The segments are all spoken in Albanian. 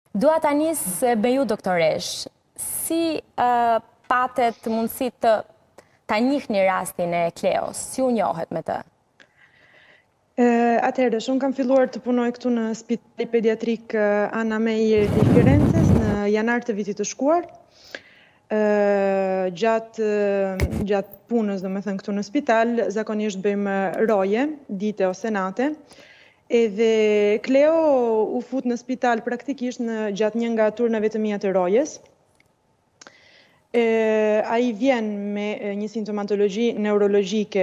Dua ta nis me ju, doktoresh. Si patet mundësi ta njihni rastin e Kleos? Si u njohet me të? Atëherë, unë kam filluar të punoj këtu në Spitali Pediatrik Anna Meyer të Firences në janar të vitit të shkuar. Gjatë punës, domethënë këtu në spital, zakonisht bëjmë roje, dite ose nate. Edhe Kleo u fut në spital praktikisht gjatë një nga turnave të mia të rojes. Ai vjen me një simptomatologji neurologjike,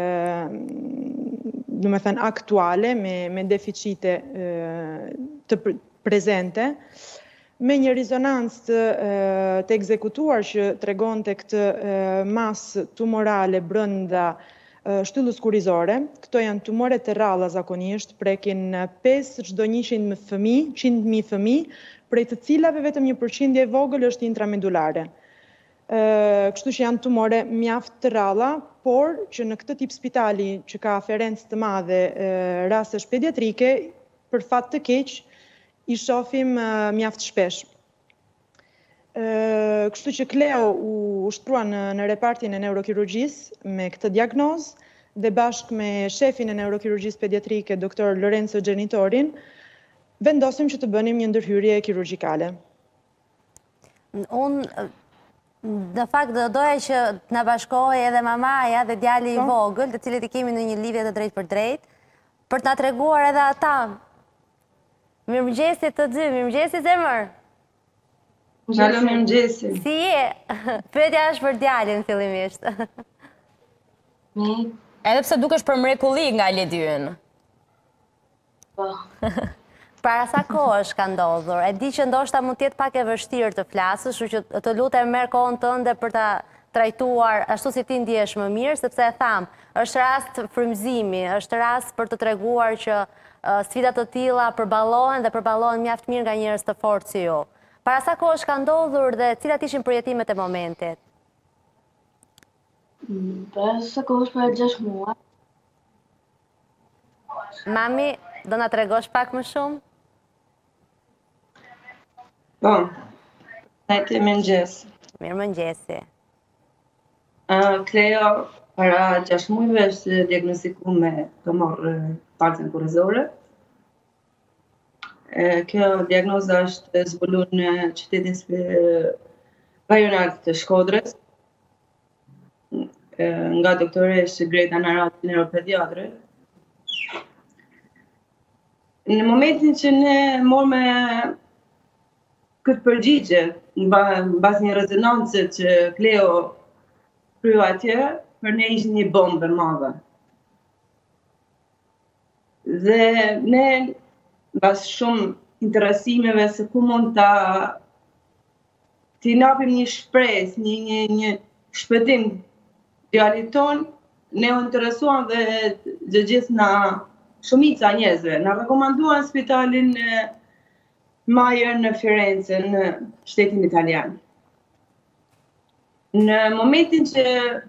do me thënë aktuale, me deficite të prezente, me një rezonancë të ekzekutuar që tregon të këtë masë tumorale brënda shtyllës kurizore. Këto janë tumore të rralla zakonisht, prekin 5 çdo 100.000 fëmijë, prej të cilave vetëm 1% e vogël është intramedulare. Kështu që janë tumore mjaft të rralla, por që në këtë tip spitali që ka aferencë të madhe rastesh pediatrike, për fat të keq, i shohim mjaft shpesh. Kështu që Kleo u shtrua në repartin e neurokirurgjisë me këtë diagnozë dhe bashkë me shefin e neurokirurgjisë pediatrike, doktor Lorenzo Genitorin, vendosim që të bënim një ndërhyrje kirurgjikale. Unë, në fakt, doja që të na bashkohej edhe mamaja dhe djali i vogël, të cilët i kemi në një lidhje të drejtë për drejtë, për të na treguar edhe ata. Mirëmëngjesit të dy, mirëmëngjesit zemër. Mirëmëngjesi. Si je? Pyetja është për djalin fillimisht. Edhe pse dukesh për mrekulli nga Ledyn. Po. Para sa kohësh ka ndodhur? E di që ndoshta mund të jetë pak e vështirë të flasësh, kështu që të lutem merr kohën tënde për ta trajtuar ashtu si ti ndihesh më mirë, sepse e tham, është rast frymëzimi, është rast për të treguar që sfida të tilla përballohen dhe përballohen mjaft mirë nga njerëz të fortë si ju. Para sa kohësh ka ndodhur dhe cilat ishin përjetimet e momentit? Para sa kohësh për 6 muaj. Mami, do na tregosh pak më shumë? Po, najtë mëngjes. Mirëmëngjesi. Kleo, para 6 muajve është diagnostikuar me tumor palcën kurizore. Kjo diagnoza është zbuluar në qytetin rajonal të Shkodrës, nga doktoresh Greta Narat, neuropediatre. Në momentin që ne morme këtë përgjigje, mbas një rezonance që Kleo kryu atje, për ne ishte një bombë e madhe. Dhe ne, mbas shumë interesimeve se ku mund t'i napim një shpresë, një shpëtim djalit ton, ne u interesuan dhe gjithë na shumica njerëzve. Na rekomanduan spitalin Mayer në Firenze, në shtetin italian. Në momentin që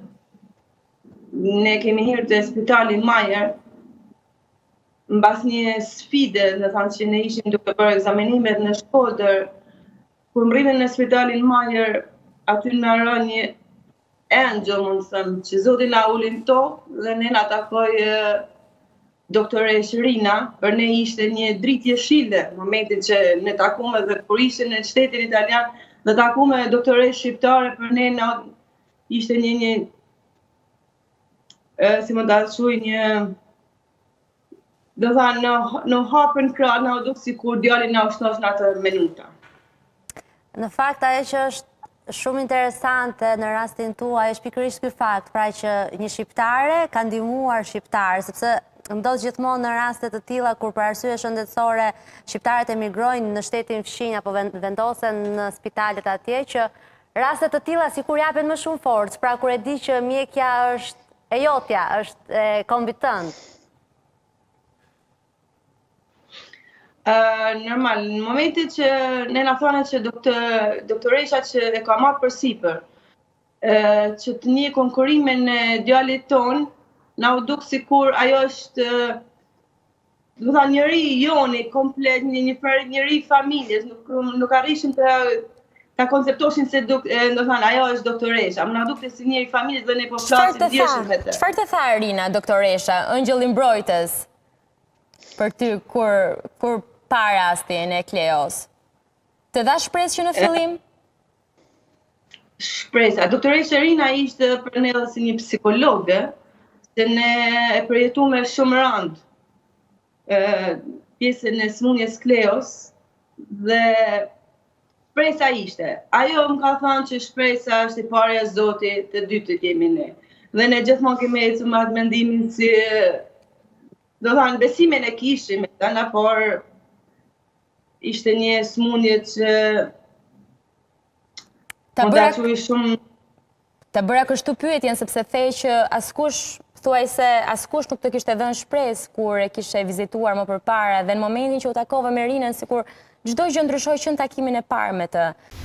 ne kemi hyrë te spitali Mayer, mbas një sfide, dhe thanë që ne ishim duke bërë ekzamenimet në Shkodër, kur mrritëm në spitalin Mayer, aty na ra një angel, mund të them, që Zoti na uli në tokë dhe ne na takoi doktoresh Rina. Për ne ishte një dritë jeshile, në momentin që ne takume dhe kur ishte në shtetin italian, dhe takume doktoresh shqiptare, për ne ishte një si më ta thuj, do thanë, në hapën krah, na u duk sikur djali na ushtosh në atë minuta. Në fakt, ajo që është shumë interesante në rastin tuaj është pikërisht ky fakt, pra që një shqiptare ka ndihmuar shqiptar, sepse ndodh gjithmonë në raste të tilla kur për arsye shëndetësore shqiptarët emigrojnë në shtetin fshinj apo vendosen në spitalet atje, që raste të tilla sikur japin më shumë forcë, pra kur e di që mjekja është e jotja, është e kombit tënd. Normal, në momentin që ne na thonë që doktoresha që e ka marrë përsipër, që të një konkurimin e djalit ton, na u duk sikur ajo është do tha njëri joni, komplet, njëri familjes, nuk arrishin ta konceptoshin se do thënë ajo është doktoresha, më na dukte si njëri familjes dhe ne po flasim ndjeshim me të. Çfarë të tha Arina, doktoresha, ëngjëlli mbrojtës për ty kur pa rastin e Kleos? Të dha shpresë që në fillim? Shpresa. Doktoresha Arina ishte për ne si një psikologe, se ne e përjetuam shumë rand pjesën e sëmundjes Kleos dhe shpresa ishte. Ajo më ka thënë që shpresa është e parja e Zotit, të dytët jemi ne. Dhe ne gjithmonë kemi ecur me atë mendimin si do thënë besimin e kishim, por ishte një sëmundje që ta bëra kështu pyetjen sepse thej që askush nuk të kishte dhënë shpresë kur e kishe vizituar më përpara dhe në momentin që u takove me Rinën sikur çdo gjë ndryshoi që në takimin e parë me të.